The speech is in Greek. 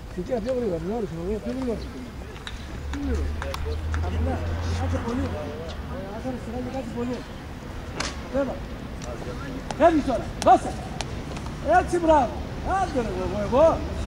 Συγκέα πιο γρήγορα, την όρισε, πιο γρήγορα. Απλά, κάτσε πολύ. Άσε αριστερά και κάτσε πολύ. Βέβαια. Φεύγεις τώρα, δώσε. Έτσι μπράβο. Άντε ρε εγώ.